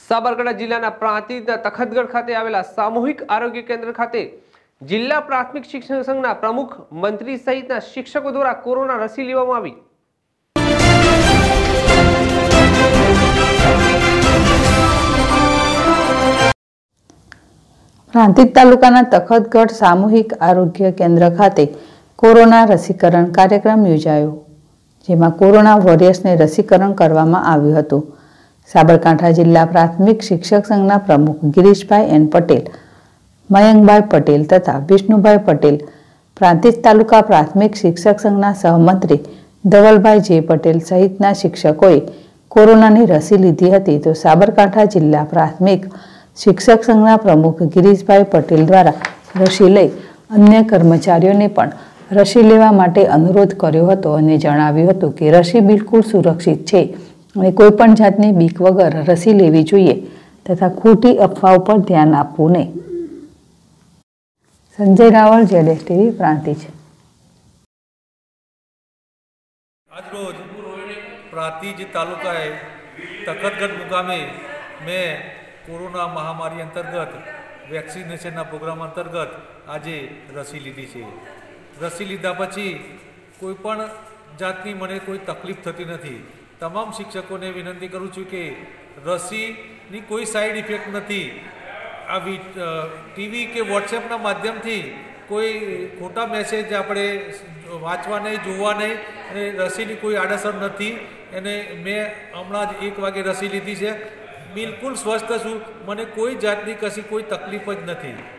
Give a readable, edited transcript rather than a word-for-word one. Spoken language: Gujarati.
સાબરકાંઠા જિલ્લાના પ્રાંતિજના તખતગઢ ખાતે આવેલા સામૂહિક આરોગ્ય કેન્દ્ર ખાતે જિલ્લા પ્રાથમિક શિક્ષણ સંઘના પ્રમુખ, મંત્રી સહિતના શિક્ષકો દ્વારા કોરોના રસી લેવામાં આવી। પ્રાંતિજ તાલુકાના તખતગઢ સામૂહિક આરોગ્ય કેન્દ્ર ખાતે કોરોના રસીકરણ કાર્યક્રમ યોજાયો, જેમાં કોરોના વોરિયર્સને રસીકરણ કરવામાં આવ્યું હતું। સાબરકાંઠા જિલ્લા પ્રાથમિક શિક્ષક સંઘના પ્રમુખ ગિરીશભાઈ એન પટેલ, મયંકભાઈ પટેલ તથા વિષ્ણુભાઈ પટેલ, પ્રાંતિજ તાલુકા પ્રાથમિક શિક્ષક સંઘના સહમંત્રી ધવલભાઈ જે પટેલ સહિતના શિક્ષકોએ કોરોનાની રસી લીધી હતી। તો સાબરકાંઠા જિલ્લા પ્રાથમિક શિક્ષક સંઘના પ્રમુખ ગિરીશભાઈ પટેલ દ્વારા રસી લઈ અન્ય કર્મચારીઓને પણ રસી લેવા માટે અનુરોધ કર્યો હતો અને જણાવ્યું હતું કે રસી બિલકુલ સુરક્ષિત છે અને કોઈપણ જાતની બીક વગર રસી લેવી જોઈએ તથા ખોટી અફવાઓ પર ધ્યાન આપવું નહીં। સંજય રાવળ, ZSTV, પ્રાંતિજ। આજરોજ પ્રાંતિજ તાલુકાએ તખતગઢ મુકામે મેં कोरोना महामारी अंतर्गत वेक्सिनेशन प्रोग्राम अंतर्गत आज रसी लीधी है। रसी लीधा पछी कोईपण जातनी मने कोई तकलीफ थती नहीं। तमाम शिक्षकों ने विनंती करूँ छूँ कि रसीनी कोई साइड इफेक्ट नहीं। आ टीवी के व्हाट्सएप माध्यम थी कोई खोटा मैसेज आपणे वाँचवा नहीं, जोवा नहीं अने रसीनी कोई आड़असर नहीं। एने मैं हमणां ज 1 वागे रसी लीधी है। बिल्कुल स्वस्थ छूँ, मने कोई जातनी कशी कोई तकलीफ ज नहीं।